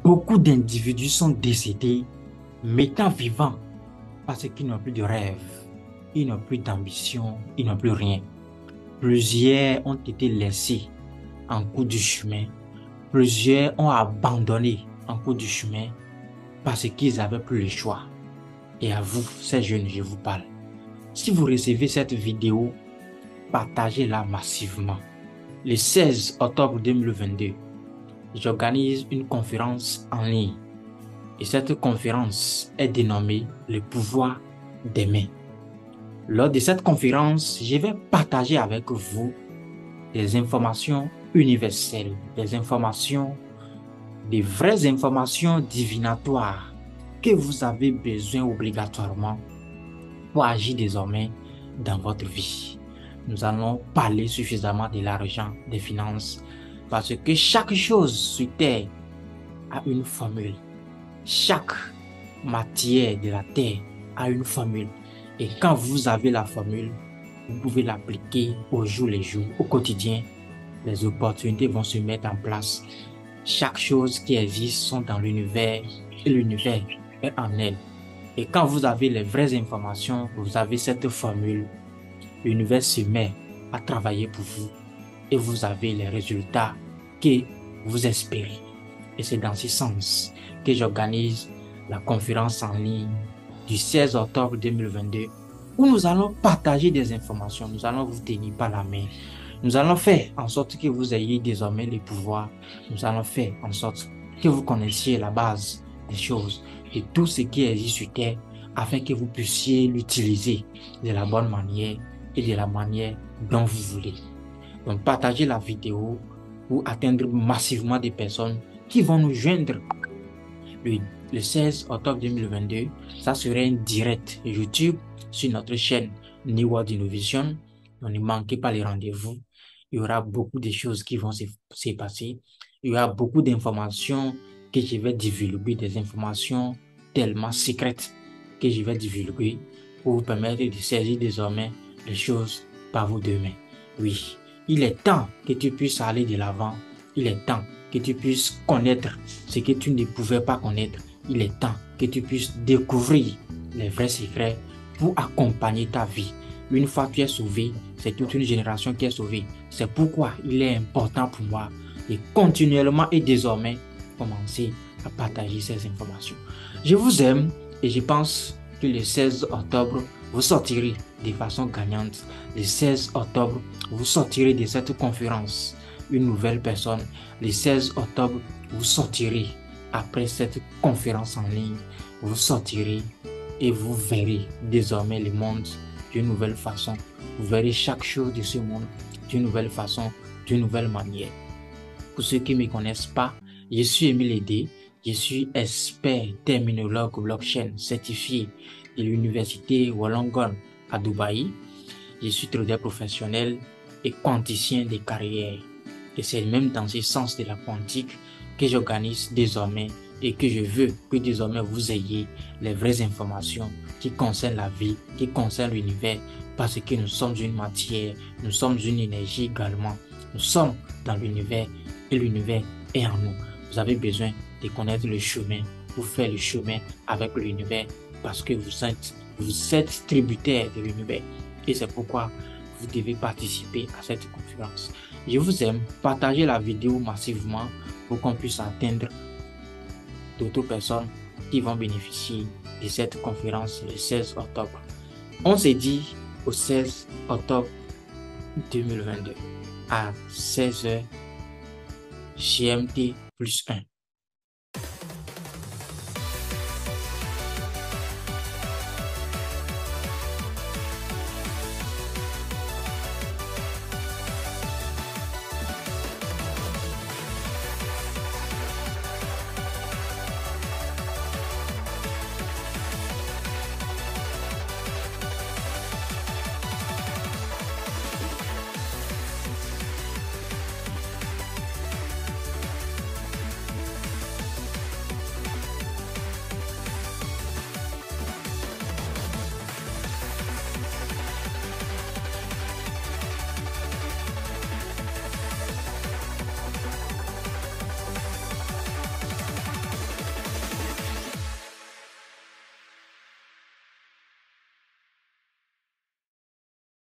Beaucoup d'individus sont décédés, m'étant vivants, parce qu'ils n'ont plus de rêve, ils n'ont plus d'ambition, ils n'ont plus rien. Plusieurs ont été laissés en cours du chemin. Plusieurs ont abandonné en cours du chemin parce qu'ils n'avaient plus le choix. Et à vous, ces jeunes, je vous parle. Si vous recevez cette vidéo, partagez-la massivement. Le 16 octobre 2022, j'organise une conférence en ligne. Et cette conférence est dénommée Le pouvoir des mains. Lors de cette conférence, je vais partager avec vous des informations universelles, des informations, des vraies informations divinatoires que vous avez besoin obligatoirement pour agir désormais dans votre vie. Nous allons parler suffisamment de l'argent, des finances, parce que chaque chose sur terre a une formule. Chaque matière de la terre a une formule. Et quand vous avez la formule, vous pouvez l'appliquer au jour le jour, au quotidien. Les opportunités vont se mettre en place. Chaque chose qui existe sont dans l'univers et l'univers est en elle. Et quand vous avez les vraies informations, vous avez cette formule, l'univers se met à travailler pour vous et vous avez les résultats que vous espérez. Et c'est dans ce sens que j'organise la conférence en ligne du 16 octobre 2022 où nous allons partager des informations, nous allons vous tenir par la main. Nous allons faire en sorte que vous ayez désormais le pouvoir. Nous allons faire en sorte que vous connaissiez la base des choses et tout ce qui existe sur terre afin que vous puissiez l'utiliser de la bonne manière et de la manière dont vous voulez. Donc, partagez la vidéo pour atteindre massivement des personnes qui vont nous joindre le 16 octobre 2022. Ça serait un direct YouTube sur notre chaîne New World Innovation. Donc, ne manquez pas les rendez-vous. Il y aura beaucoup de choses qui vont se passer. Il y aura beaucoup d'informations que je vais divulguer, des informations tellement secrètes que je vais divulguer pour vous permettre de saisir désormais les choses par vos deux mains. Oui, il est temps que tu puisses aller de l'avant. Il est temps que tu puisses connaître ce que tu ne pouvais pas connaître. Il est temps que tu puisses découvrir les vrais secrets pour accompagner ta vie. Une fois que tu es sauvé, c'est toute une génération qui est sauvée. C'est pourquoi il est important pour moi de continuellement et désormais commencer à partager ces informations. Je vous aime et je pense que le 16 octobre, vous sortirez de façon gagnante. Le 16 octobre, vous sortirez de cette conférence une nouvelle personne. Le 16 octobre, vous sortirez après cette conférence en ligne. Vous sortirez et vous verrez désormais le monde d'une nouvelle façon. Vous verrez chaque chose de ce monde d'une nouvelle façon, d'une nouvelle manière. Pour ceux qui ne me connaissent pas, je suis Emile Edé. Je suis expert terminologue blockchain certifié de l'université Wollongong à Dubaï. Je suis trader professionnel et quanticien des carrières. Et c'est même dans ce sens de la quantique que j'organise désormais et que je veux que désormais vous ayez les vraies informations qui concernent la vie, qui concernent l'univers, parce que nous sommes une matière, nous sommes une énergie également. Nous sommes dans l'univers et l'univers est en nous. Vous avez besoin de connaître le chemin pour faire le chemin avec l'univers parce que vous êtes tributaire de l'univers. Et c'est pourquoi vous devez participer à cette conférence. Je vous aime. Partagez la vidéo massivement pour qu'on puisse atteindre d'autres personnes qui vont bénéficier de cette conférence le 16 octobre. On s'est dit au 16 octobre 2022 à 16h GMT+1.